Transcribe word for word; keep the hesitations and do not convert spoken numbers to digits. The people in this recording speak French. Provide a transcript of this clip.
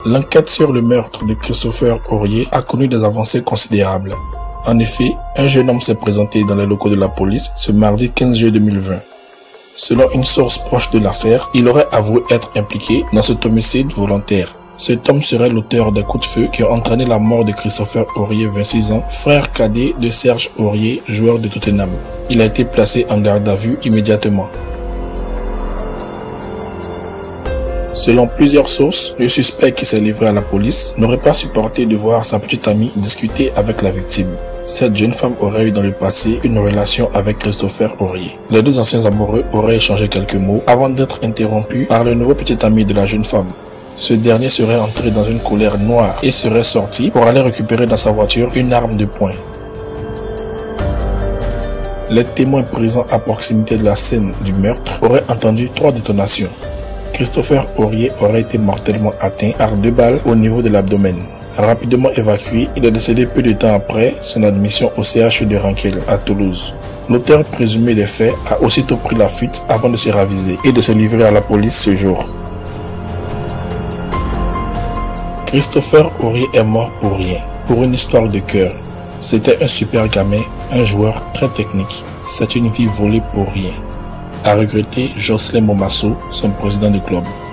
L'enquête sur le meurtre de Christopher Aurier a connu des avancées considérables. En effet, un jeune homme s'est présenté dans les locaux de la police ce mardi quinze juillet deux mille vingt. Selon une source proche de l'affaire, il aurait avoué être impliqué dans cet homicide volontaire. Cet homme serait l'auteur des coups de feu qui ont entraîné la mort de Christopher Aurier, vingt-six ans, frère cadet de Serge Aurier, joueur de Tottenham. Il a été placé en garde à vue immédiatement. Selon plusieurs sources, le suspect qui s'est livré à la police n'aurait pas supporté de voir sa petite amie discuter avec la victime. Cette jeune femme aurait eu dans le passé une relation avec Christopher Aurier. Les deux anciens amoureux auraient échangé quelques mots avant d'être interrompus par le nouveau petit ami de la jeune femme. Ce dernier serait entré dans une colère noire et serait sorti pour aller récupérer dans sa voiture une arme de poing. Les témoins présents à proximité de la scène du meurtre auraient entendu trois détonations. Christopher Aurier aurait été mortellement atteint par deux balles au niveau de l'abdomen. Rapidement évacué, il est décédé peu de temps après son admission au C H U de Rankel à Toulouse. L'auteur présumé des faits a aussitôt pris la fuite avant de se raviser et de se livrer à la police ce jour. Christopher Aurier est mort pour rien, pour une histoire de cœur. C'était un super gamin, un joueur très technique. C'est une vie volée pour rien. A regretter Jocelyn Momasso, son président du club.